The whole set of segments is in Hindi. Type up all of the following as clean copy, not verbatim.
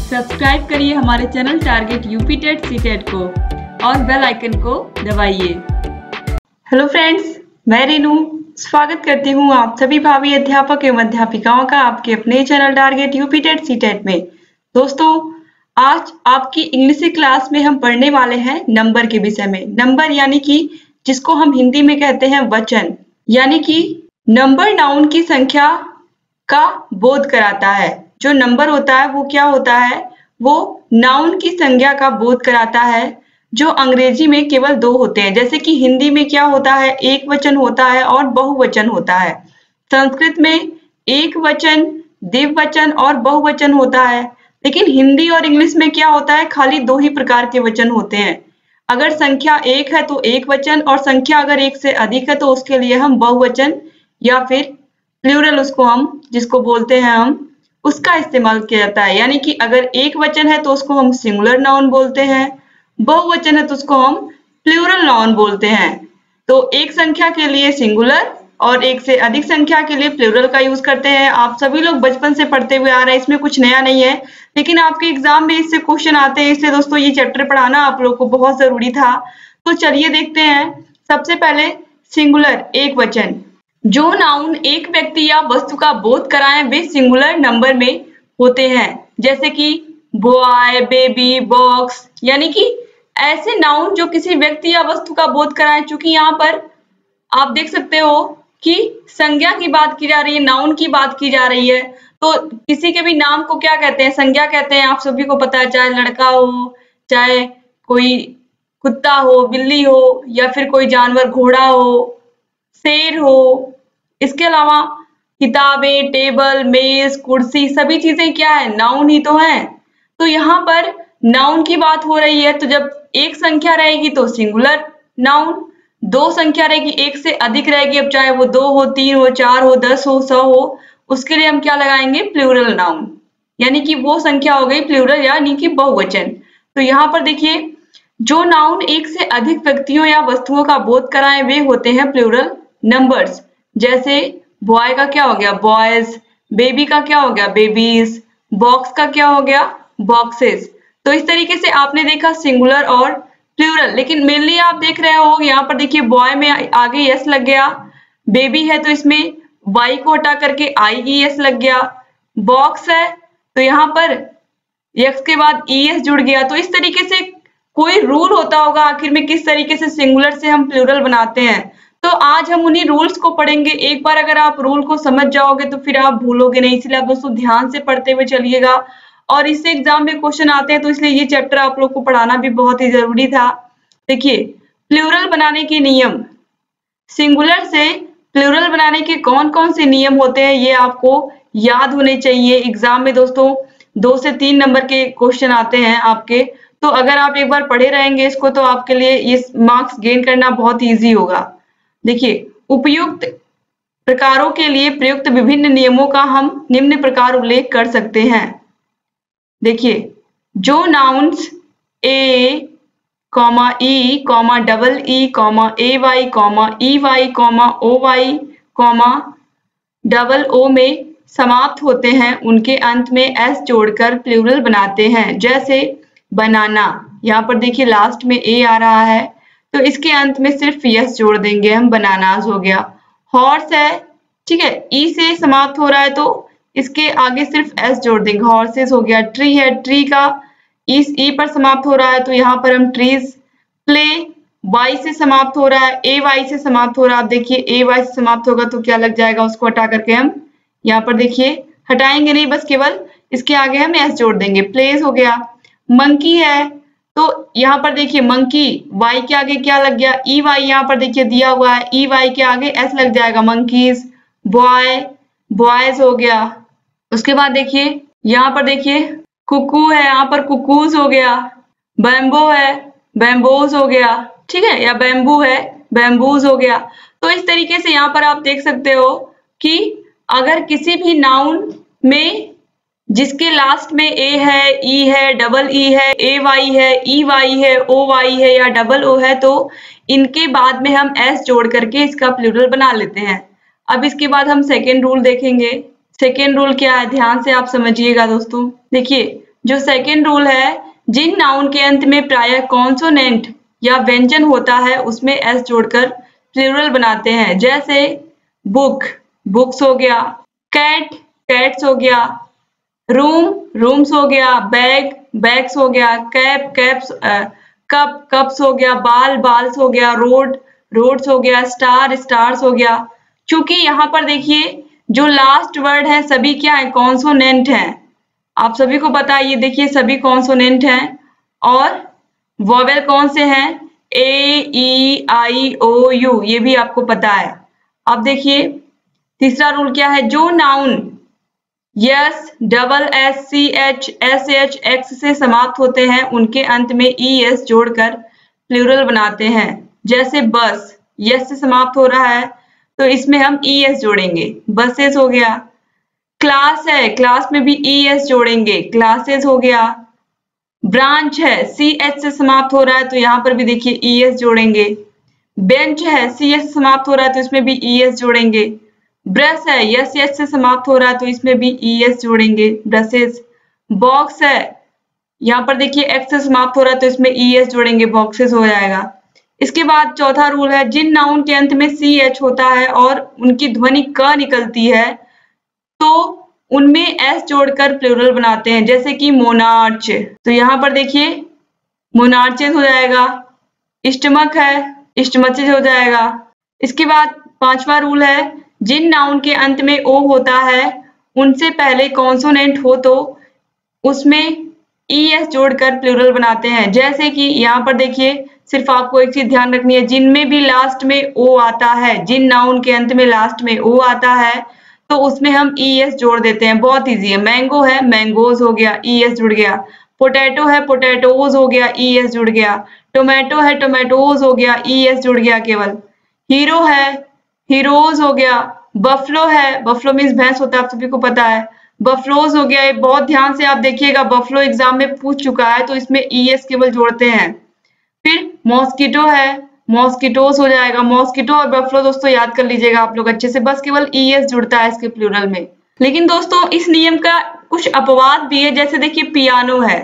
सब्सक्राइब करिए हमारे channel target UP TET CTET को और बेल आइकन को दबाइए। हेलो फ्रेंड्स, मैं रीनू स्वागत करती हूँ आप सभी भावी अध्यापक एवं अध्यापिकाओं का आपके अपने channel target UP TET CTET में। दोस्तों, आज आपकी इंग्लिश की क्लास में हम पढ़ने वाले हैं नंबर के विषय में। नंबर यानी कि जिसको हम हिंदी में कहते हैं वचन, यानी कि नंबर नाउन की संख्या का बोध कराता है। जो नंबर होता है वो क्या होता है, वो नाउन की संज्ञा का बोध कराता है, जो अंग्रेजी में केवल दो होते हैं। जैसे कि हिंदी में क्या होता है, एक वचन होता है और बहुवचन होता है। संस्कृत में एक वचन, द्विवचन और बहुवचन होता है। लेकिन हिंदी और इंग्लिश में क्या होता है, खाली दो ही प्रकार के वचन होते हैं। अगर संख्या एक है तो एक वचन, और संख्या अगर एक से अधिक है तो उसके लिए हम बहुवचन या फिर प्लूरल उसको हम जिसको बोलते हैं हम उसका इस्तेमाल किया जाता है। यानी कि अगर एक वचन है तो उसको हम सिंगुलर नाउन बोलते हैं, बहुवचन है तो उसको हम प्लूरल नाउन बोलते हैं। तो एक संख्या के लिए सिंगुलर और एक से अधिक संख्या के लिए प्लूरल का यूज करते हैं। आप सभी लोग बचपन से पढ़ते हुए आ रहे हैं, इसमें कुछ नया नहीं है, लेकिन आपके एग्जाम में इससे क्वेश्चन आते हैं, इसलिए दोस्तों ये चैप्टर पढ़ाना आप लोग को बहुत जरूरी था। तो चलिए देखते हैं। सबसे पहले सिंगुलर, एक वचन। जो नाउन एक व्यक्ति या वस्तु का बोध कराएं वे सिंगुलर नंबर में होते हैं। जैसे कि बॉय, बेबी, बॉक्स, यानी कि ऐसे नाउन जो किसी व्यक्ति या वस्तु का बोध कराएं। चूंकि यहाँ पर आप देख सकते हो कि संज्ञा की बात की जा रही है, नाउन की बात की जा रही है, तो किसी के भी नाम को क्या कहते हैं, संज्ञा कहते हैं। आप सभी को पता है, चाहे लड़का हो, चाहे कोई कुत्ता हो, बिल्ली हो, या फिर कोई जानवर, घोड़ा हो, शेर हो। इसके अलावा किताबें, टेबल, मेज, कुर्सी, सभी चीजें क्या है, नाउन ही तो हैं। तो यहाँ पर नाउन की बात हो रही है, तो जब एक संख्या रहेगी तो सिंगुलर नाउन, दो संख्या रहेगी, एक से अधिक रहेगी, अब चाहे वो 2 हो, 3 हो, 4 हो, 10 हो, 100 हो, उसके लिए हम क्या लगाएंगे, प्लूरल नाउन, यानी कि वो संख्या हो गई प्लूरल यानी कि बहुवचन। तो यहाँ पर देखिए, जो नाउन एक से अधिक व्यक्तियों या वस्तुओं का बोध कराएं वे होते हैं प्लूरल नंबर्स। जैसे बॉय का क्या हो गया, बॉयज, बेबी का क्या हो गया, बेबीज, बॉक्स का क्या हो गया, बॉक्सेस। तो इस तरीके से आपने देखा सिंगुलर और प्लूरल। लेकिन मेनली आप देख रहे हो यहाँ पर देखिए, बॉय में आगे यस लग गया, बेबी है तो इसमें वाई को हटा करके आई ई एस लग गया, बॉक्स है तो यहाँ पर यस के बाद ई एस जुड़ गया। तो इस तरीके से कोई रूल होता होगा आखिर में किस तरीके से सिंगुलर से हम प्लूरल बनाते हैं। तो आज हम उन्हीं रूल्स को पढ़ेंगे। एक बार अगर आप रूल को समझ जाओगे तो फिर आप भूलोगे नहीं, इसलिए आप दोस्तों ध्यान से पढ़ते हुए चलिएगा। और इससे एग्जाम में क्वेश्चन आते हैं, तो इसलिए ये चैप्टर आप लोग को पढ़ाना भी बहुत ही जरूरी था। देखिए, प्लूरल बनाने के नियम, सिंगुलर से प्लूरल बनाने के कौन कौन से नियम होते हैं ये आपको याद होने चाहिए। एग्जाम में दोस्तों 2 से 3 नंबर के क्वेश्चन आते हैं आपके, तो अगर आप एक बार पढ़े रहेंगे इसको तो आपके लिए ये मार्क्स गेन करना बहुत ईजी होगा। देखिए, उपयुक्त प्रकारों के लिए प्रयुक्त विभिन्न नियमों का हम निम्न प्रकार उल्लेख कर सकते हैं। देखिए, जो nouns A, E, double E, A Y, E Y, O Y, double O में समाप्त होते हैं, उनके अंत में एस जोड़कर प्लूरल बनाते हैं। जैसे बनाना, यहाँ पर देखिए लास्ट में ए आ रहा है तो इसके अंत में सिर्फ यस जोड़ देंगे हम, बनानास हो गया। हॉर्स है, ठीक है, ई से समाप्त हो रहा है तो इसके आगे सिर्फ एस जोड़ देंगे, हॉर्सेस हो गया। ट्री है, ट्री का इस ई पर समाप्त हो रहा है तो यहाँ पर हम ट्रीज। प्ले, वाई से समाप्त हो रहा है, ए वाई से समाप्त हो रहा है। आप देखिए ए वाई से समाप्त होगा तो क्या लग जाएगा, उसको हटा करके हम यहाँ पर देखिए हटाएंगे नहीं, बस केवल इसके आगे हम एस जोड़ देंगे, प्लेस हो गया। मंकी है तो यहाँ पर देखिए मंकी, वाई के आगे क्या लग गया, ई वाई, यहाँ पर देखिए दिया हुआ है, ई वाई के आगे एस लग जाएगा, मंकीज। बॉय, बॉयज हो गया। उसके बाद देखिए यहाँ पर देखिए कुकू है, यहाँ पर कुकूज हो गया। बैम्बो है, बैम्बोज हो गया, ठीक है, या बैम्बू है, बैम्बूज हो गया। तो इस तरीके से यहाँ पर आप देख सकते हो कि अगर किसी भी नाउन में जिसके लास्ट में ए है, ई है, डबल ई है, ए वाई है, ई वाई है, ओ वाई है या डबल ओ है, तो इनके बाद में हम एस जोड़ करके इसका प्लूरल बना लेते हैं। अब इसके बाद हम सेकेंड रूल देखेंगे। सेकेंड रूल क्या है, ध्यान से आप समझिएगा दोस्तों। देखिए, जो सेकेंड रूल है, जिन नाउन के अंत में प्रायः कॉन्सोनेंट या व्यंजन होता है उसमें एस जोड़कर प्लूरल बनाते हैं। जैसे बुक, बुक्स हो गया, कैट, कैट्स हो गया, रूम, रूम्स हो गया, बैग, बैग्स हो गया, कैप, कैप्स, कप, कप्स हो गया, बाल, बाल्स हो गया, रोड, रोड्स हो गया, स्टार, स्टार्स हो गया। क्योंकि यहाँ पर देखिए जो लास्ट वर्ड है सभी क्या है, कॉन्सोनेंट है। आप सभी को पता है, ये देखिए सभी कॉन्सोनेंट हैं। और वोवेल कौन से हैं, ए, ई, आई, ओ, यू, ये भी आपको पता है। अब देखिए तीसरा रूल क्या है, जो noun S, double S, C H, S H, X से समाप्त होते हैं उनके अंत में ई एस जोड़कर प्लूरल बनाते हैं। जैसे बस, यस से समाप्त हो रहा है तो इसमें हम ई एस जोड़ेंगे, बसेस हो गया। क्लास है, क्लास में भी ई एस जोड़ेंगे, क्लासेस हो गया। ब्रांच है, सी एच से समाप्त हो रहा है तो यहाँ पर भी देखिए ई एस जोड़ेंगे। बेंच है, सी एच से समाप्त हो रहा है तो इसमें भी ई एस जोड़ेंगे। ब्रश है, यस एच से समाप्त हो रहा है तो इसमें भी ई एस जोड़ेंगे, ब्रशेस। बॉक्स है, यहाँ पर देखिए एक्स से समाप्त हो रहा है तो इसमें ई एस जोड़ेंगे, बॉक्सेस हो जाएगा। इसके बाद चौथा रूल है, जिन नाउन के अंत में सी एच होता है और उनकी ध्वनि क निकलती है तो उनमें एस जोड़कर प्लूरल बनाते हैं। जैसे कि मोनार्च, तो यहाँ पर देखिए मोनार्चेस हो जाएगा। स्टमक है, स्टमचेस हो जाएगा। इसके बाद पांचवा रूल है, जिन नाउन के अंत में ओ होता है उनसे पहले कॉन्सोनेंट हो तो उसमें ई एस जोड़कर प्लूरल बनाते हैं। जैसे कि यहाँ पर देखिए सिर्फ आपको एक चीज ध्यान रखनी है, जिनमें भी लास्ट में ओ आता है, जिन नाउन के अंत में लास्ट में ओ आता है तो उसमें हम ई एस जोड़ देते हैं। बहुत इजी है। मैंगो है, मैंगोज हो गया, ई एस जुड़ गया। पोटैटो है, पोटैटोज हो गया, ई एस जुड़ गया। टोमेटो है, टोमेटोज हो गया, ई एस जुड़ गया केवल। हीरो है, हीरोज हो गया। बफलो है, बफलो मीन्स भैंस होता है, आप सभी को पता है। बफलोज हो गया। ये बहुत ध्यान से आप देखिएगा, बफलो एग्जाम में पूछ चुका है तो इसमें ई एस केवल जोड़ते हैं। फिर मॉस्किटो है, मॉस्किटोस हो जाएगा। मॉस्किटो और बफलो दोस्तों याद कर लीजिएगा आप लोग अच्छे से, बस केवल ई एस जुड़ता है इसके प्लूरल में। लेकिन दोस्तों इस नियम का कुछ अपवाद भी है। जैसे देखिए पियानो है,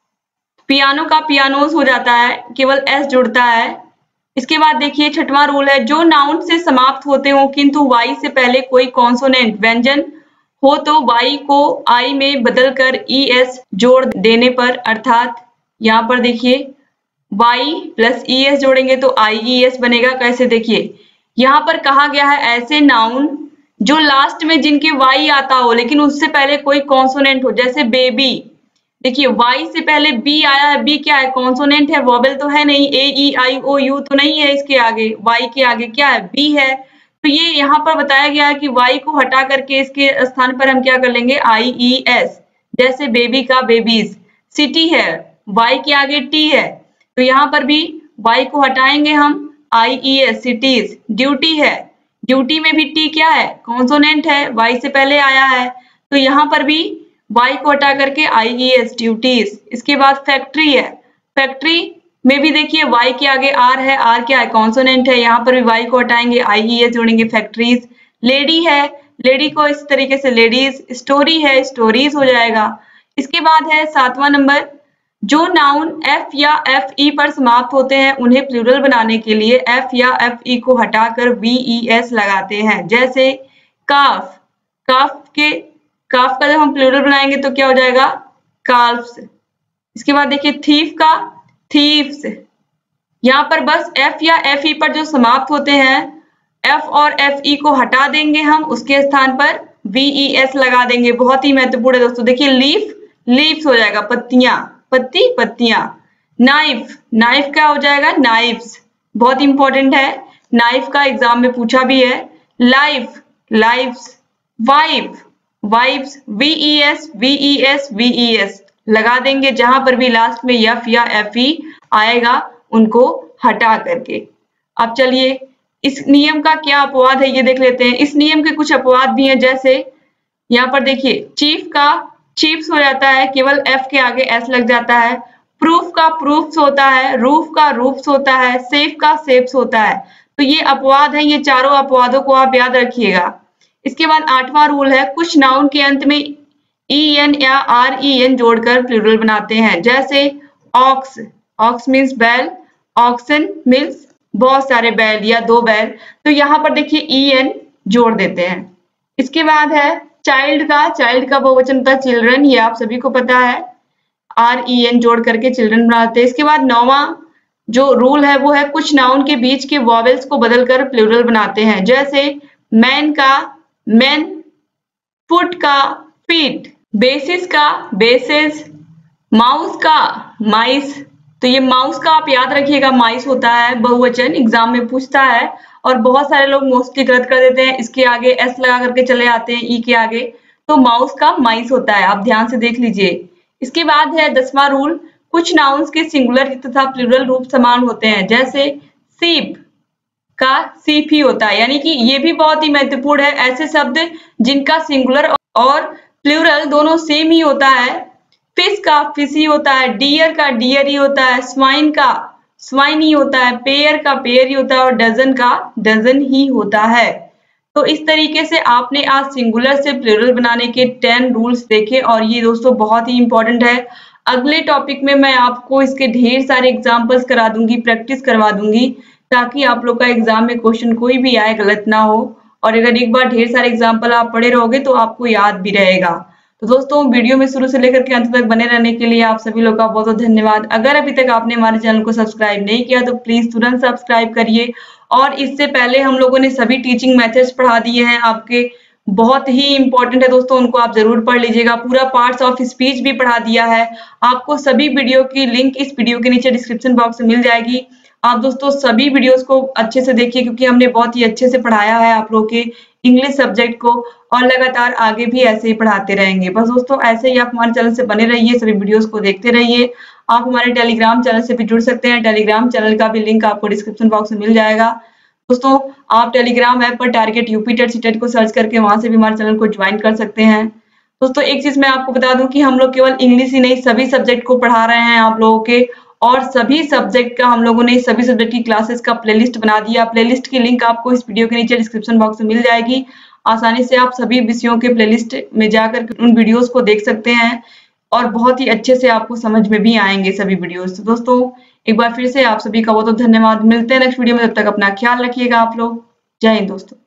पियानो का पियानोस हो जाता है, केवल एस जुड़ता है। इसके बाद देखिए छठवां रूल है, जो नाउन से समाप्त होते हो किंतु वाई से पहले कोई कॉन्सोनेंट व्यंजन हो तो वाई को आई में बदलकर ई एस जोड़ देने पर, अर्थात यहाँ पर देखिए वाई प्लस ई एस जोड़ेंगे तो आई ई एस बनेगा। कैसे, देखिए यहाँ पर कहा गया है ऐसे नाउन जो लास्ट में जिनके वाई आता हो लेकिन उससे पहले कोई कॉन्सोनेंट हो। जैसे बेबी, देखिए वाई से पहले बी आया है, बी क्या है, कॉन्सोनेंट है, वोवेल तो है नहीं। ए, ई, आई, ओ, यू तो नहीं है इसके आगे, वाई के आगे क्या है, बी है। तो ये यहाँ पर बताया गया है कि वाई को हटा करके इसके स्थान पर हम क्या कर लेंगे, आई ई एस। जैसे बेबी का बेबीज। सिटी है, वाई के आगे टी है तो यहाँ पर भी वाई को हटाएंगे हम, I E S, cities. Duty है, ड्यूटी में भी टी क्या है, कॉन्सोनेंट है, वाई से पहले आया है तो यहाँ पर भी वाई को हटा करके आई ई एस, ड्यूटीज। इसके बाद फैक्ट्री है, फैक्ट्री में भी देखिए वाई के आगे आर है, आर क्या है, कॉन्सोनेंट है, यहाँ पर भी वाई को हटाएंगे, आई ई एस जोड़ेंगे, फैक्ट्रीज। लेडी है, लेडी को इस तरीके से लेडीज। स्टोरी है, स्टोरीज हो जाएगा। इसके बाद है सातवां नंबर, जो नाउन एफ या एफ ई पर समाप्त होते हैं उन्हें प्लूरल बनाने के लिए एफ या एफ ई को हटाकर वी ई एस लगाते हैं। जैसे काफ, काफ का जब हम प्लूरल बनाएंगे तो क्या हो जाएगा, काल्फ्स। इसके बाद देखिए थीफ का, थीव्स। यहाँ पर बस एफ या एफ ई पर जो समाप्त होते हैं एफ और एफ ई को हटा देंगे हम, उसके स्थान पर वी ई एस लगा देंगे। बहुत ही महत्वपूर्ण है दोस्तों। देखिए लीफ, लीव्स हो जाएगा, पत्तियां, पत्ती, पत्तियां। नाइफ, नाइफ क्या हो जाएगा, नाइफ्स। बहुत इंपॉर्टेंट है, नाइफ का एग्जाम में पूछा भी है। Life, lifes. Wife, wifes. V E S, V E S, V E S लगा देंगे, जहां पर भी लास्ट में एफ या एफ ई आएगा उनको हटा करके। अब चलिए इस नियम का क्या अपवाद है ये देख लेते हैं। इस नियम के कुछ अपवाद भी हैं। जैसे यहाँ पर देखिए चीफ का चीफ्स हो जाता है, केवल एफ के आगे एस लग जाता है। प्रूफ का प्रूफ्स होता है, रूफ का रूफ्स होता है, सेफ का सेफ्स होता है। तो ये अपवाद है, ये चारों अपवादों को आप याद रखिएगा। इसके बाद आठवां रूल है, कुछ नाउन के अंत में EN या REN जोड़कर प्लूरल बनाते हैं। जैसे ऑक्स, ऑक्स मीन्स बैल, ऑक्सन मीन्स बहुत सारे बैल या 2 बैल, तो यहाँ पर देखिए EN जोड़ देते हैं। इसके बाद है चाइल्ड का बहुवचन होता है चिल्ड्रन, ये आप सभी को पता है, REN जोड़ करके चिल्ड्रन बनाते हैं। इसके बाद 9वां जो रूल है वो है कुछ नाउन के बीच के वॉवेल्स को बदलकर प्लूरल बनाते हैं। जैसे मैन का मेन, फुट का फीट, बेसिस का बेसिस, माउस का माइस। तो ये माउस का आप याद रखिएगा, माइस होता है बहुवचन, एग्जाम में पूछता है और बहुत सारे लोग मोस्टली गलत कर देते हैं, इसके आगे एस लगा करके चले आते हैं ई के आगे, तो माउस का माइस होता है, आप ध्यान से देख लीजिए। इसके बाद है 10वां रूल, कुछ नाउन्स के सिंगुलर तथा प्लूरल रूप समान होते हैं। जैसे सीप का सीप ही होता है, यानी कि ये भी बहुत ही महत्वपूर्ण है, ऐसे शब्द जिनका सिंगुलर और प्लूरल दोनों सेम ही होता है। फिश का फिश ही होता है, डियर का डियर ही होता है, स्वाइन का स्वाइन ही होता है, पेयर का पेयर ही होता है और डजन का डजन ही होता है। तो इस तरीके से आपने आज सिंगुलर से प्लूरल बनाने के 10 रूल्स देखे और ये दोस्तों बहुत ही इंपॉर्टेंट है। अगले टॉपिक में मैं आपको इसके ढेर सारे एग्जाम्पल्स करा दूंगी, प्रैक्टिस करवा दूंगी, ताकि आप लोग का एग्जाम में क्वेश्चन कोई भी आए गलत ना हो, और अगर एक बार ढेर सारे एग्जाम्पल आप पढ़े रहोगे तो आपको याद भी रहेगा। तो दोस्तों वीडियो में शुरू से लेकर के अंत तक बने रहने के लिए आप सभी लोग का बहुत बहुत धन्यवाद। अगर अभी तक आपने हमारे चैनल को सब्सक्राइब नहीं किया तो प्लीज तुरंत सब्सक्राइब करिए। और इससे पहले हम लोगों ने सभी टीचिंग मेथड्स पढ़ा दिए हैं आपके, बहुत ही इंपॉर्टेंट है दोस्तों, उनको आप जरूर पढ़ लीजिएगा। पूरा पार्ट्स ऑफ स्पीच भी पढ़ा दिया है, आपको सभी वीडियो की लिंक इस वीडियो के नीचे डिस्क्रिप्शन बॉक्स में मिल जाएगी। आप दोस्तों सभी वीडियोस को अच्छे से देखिए, क्योंकि हमने बहुत ही अच्छे से पढ़ाया है आप लोग के इंग्लिश सब्जेक्ट को, और लगातार आगे भी ऐसे ही पढ़ाते रहेंगे। बस दोस्तों ऐसे ही आप हमारे चैनल से बने रहिए, सभी वीडियोस को देखते रहिए। आप हमारे टेलीग्राम चैनल से भी जुड़ सकते हैं, टेलीग्राम चैनल का भी लिंक आपको डिस्क्रिप्शन बॉक्स में मिल जाएगा। दोस्तों आप टेलीग्राम ऐप पर टारगेट यूपी टेट सीटेट को सर्च करके वहां से भी हमारे चैनल को ज्वाइन कर सकते हैं। दोस्तों एक चीज मैं आपको बता दूं कि हम लोग केवल इंग्लिश ही नहीं सभी सब्जेक्ट को पढ़ा रहे हैं आप लोगों के, और सभी सब्जेक्ट का हम लोगों ने सभी सब्जेक्ट की क्लासेस का प्लेलिस्ट बना दिया। प्लेलिस्ट की लिंक आपको इस वीडियो के नीचे डिस्क्रिप्शन बॉक्स में मिल जाएगी, आसानी से आप सभी विषयों के प्लेलिस्ट में जाकर उन वीडियोस को देख सकते हैं और बहुत ही अच्छे से आपको समझ में भी आएंगे सभी वीडियोस। तो दोस्तों एक बार फिर से आप सभी का बहुत बहुत धन्यवाद, मिलते हैं नेक्स्ट वीडियो में, तब तक अपना ख्याल रखिएगा आप लोग। जय हिंद दोस्तों।